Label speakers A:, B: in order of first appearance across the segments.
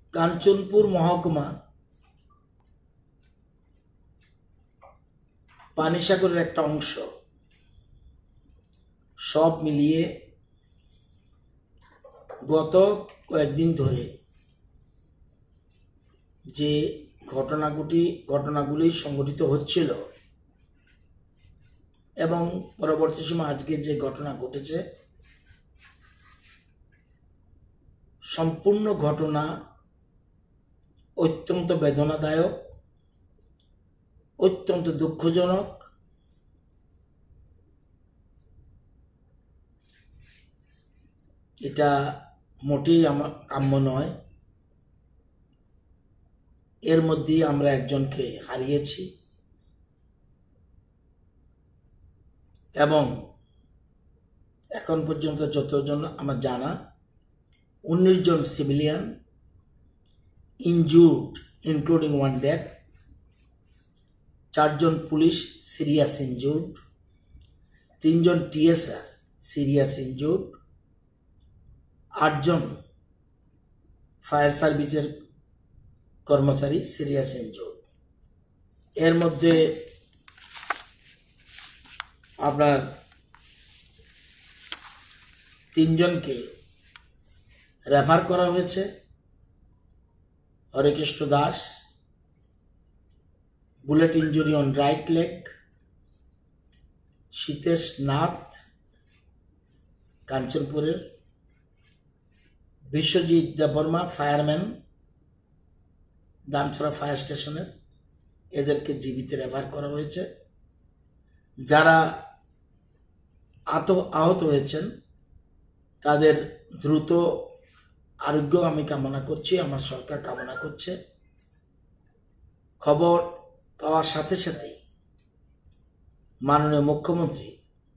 A: কাঞ্চনপুর মহকুমা পানিসাগরের একটা অংশ। সব মিলিয়ে গত কয়েকদিন ধরে যে ঘটনাগুলি সংঘটিত হচ্ছিল এবং পরবর্তী সময় আজকে যে ঘটনা ঘটেছে, সম্পূর্ণ ঘটনা অত্যন্ত বেদনাদায়ক, অত্যন্ত দুঃখজনক। এটা মোটেই আমার কাম্য নয়। এর মধ্যেই আমরা একজনকে হারিয়েছি এবং এখন পর্যন্ত যতজন আমার জানা 19 জন সিভিলিয়ান ইনজুর্ড, ইনক্লুডিং 1 ডেথ, 4 জন পুলিশ সিরিয়াস ইনজুর্ড, 3 জন টিএসআর সিরিয়াস ইনজুর্ড, 8 জন ফায়ার সার্ভিসের কর্মচারী সিরিয়াস ইনজুর্ড। এর মধ্যে আপনার 3 জনকে রেফার করা হয়েছে। Harekrishna Das, bullet injury on right leg, Sitesh Nath কাঞ্চনপুরের, বিশ্বজিৎ দেববর্মা ফায়ারম্যান দামছড়া ফায়ার স্টেশনের, এদেরকে জীবিত রেফার করা হয়েছে। যারা আহত হয়েছেন তাদের দ্রুত আরোগ্য আমি কামনা করছি, আমার সরকার কামনা করছে। খবর পাওয়ার সাথে সাথেই মাননীয় মুখ্যমন্ত্রী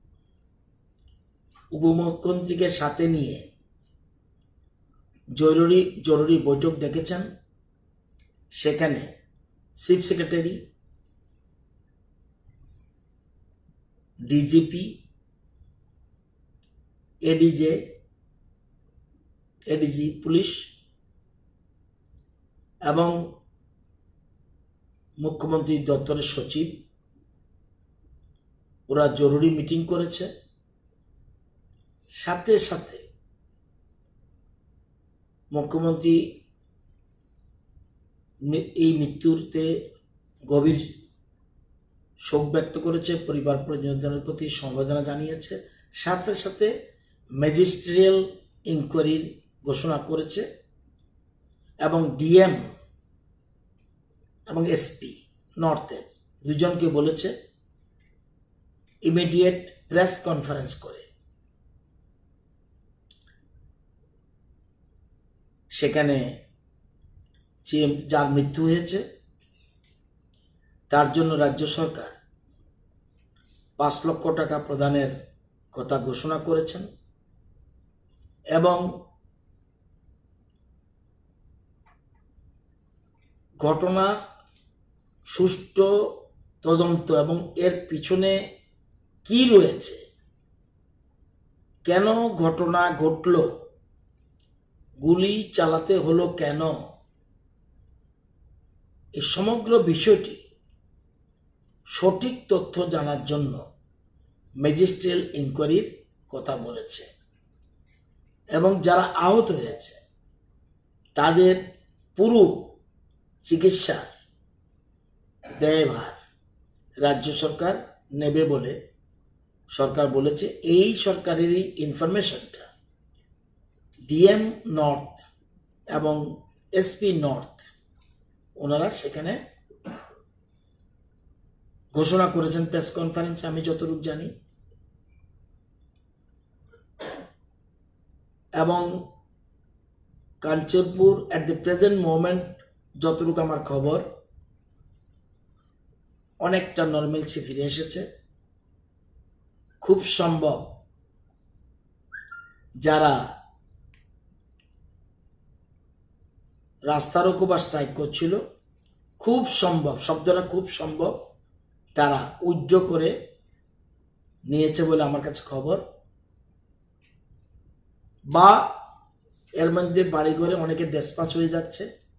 A: উপমুখ্যমন্ত্রীকে সাথে নিয়ে জরুরি বৈঠক ডেকেছেন। সেখানে chief secretary, DGP, ADG police এবং মুখ্যমন্ত্রী দপ্তরের সচিব, ওরা জরুরি মিটিং করেছে। সাথে সাথে মুখ্যমন্ত্রী এই মৃত্যুতে গভীর শোক ব্যক্ত করেছে, পরিবার পরিজনদের প্রতি সমবেদনা জানিয়েছে। সাথে সাথে ম্যাজিস্ট্রিয়াল ইনকোয়ারির ঘোষণা করেছে এবং ডিএম এবং এসপি নর্থের 2 জনকে বলেছে ইমিডিয়েট প্রেস কনফারেন্স করে সেখানে যার মৃত্যু হয়েছে তার জন্য রাজ্য সরকার 5 লক্ষ টাকা প্রদানের কথা ঘোষণা করেছেন এবং ঘটনার সুষ্ঠু তদন্ত এবং এর পিছনে কি রয়েছে, কেন ঘটনা ঘটল, গুলি চালাতে হলো কেন, এই সমগ্র বিষয়টি সঠিক তথ্য জানার জন্য ম্যাজিস্ট্রিয়াল ইনকোয়ারির কথা বলেছে এবং যারা আহত হয়েছে তাদের পুরো চিকিৎসার ব্যয়ভার রাজ্য সরকার নেবে বলে সরকার বলেছে। এই সরকারেরই ইনফরমেশনটা ডিএম নর্থ এবং এসপি নর্থ ওনারা সেখানে ঘোষণা করেছেন প্রেস কনফারেন্সে, আমি যতটুকু জানি। এবং Kanchanpur at the present moment যতটুকু আমার খবর অনেকটা নর্মালসি ফিরে এসেছে। খুব সম্ভব যারা রাস্তা রোকো বা স্ট্রাইক করছিল, খুব সম্ভব, শব্দটা খুব সম্ভব, তারা উইথড্র করে নিয়েছে বলে আমার কাছে খবর, বা এর মধ্যে বাড়িঘরে অনেকে ডিসপ্যাচ হয়ে যাচ্ছে।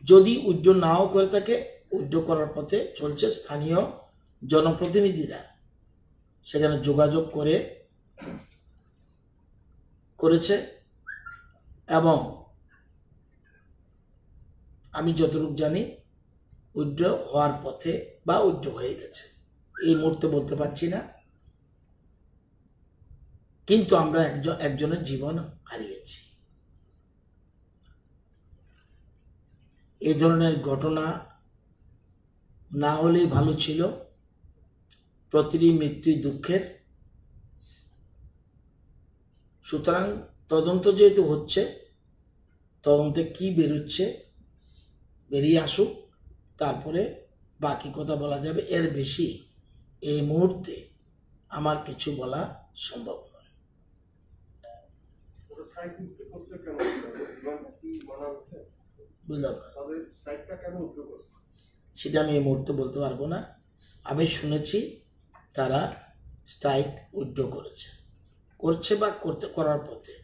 A: যদি উইথড্র নাও করে থাকে, উইথড্র করার পথে চলছে। স্থানীয় জনপ্রতিনিধিরা সেখানে যোগাযোগ করেছে এবং আমি যতটুকু জানি উইথড্র হওয়ার পথে বা উইথড্র হয়ে গেছে। এই মুহূর্তে বলতে পারছি না, কিন্তু আমরা একজনের জীবন হারিয়েছি। এই ধরনের ঘটনা না হলেই ভালো ছিল। প্রতিটি মৃত্যুই দুঃখের। সুতরাং তদন্ত যেহেতু হচ্ছে, তদন্তে কি বেরোচ্ছে বেরিয়ে আসুক, তারপরে বাকি কথা বলা যাবে। এর বেশি এই মুহূর্তে আমার কিছু বলা সম্ভব নয়। বুঝলাম না, সেটা আমি এই মুহূর্তে বলতে পারবো না। আমি শুনেছি তারা স্ট্রাইক উইথড্র করছে বা করার পথে।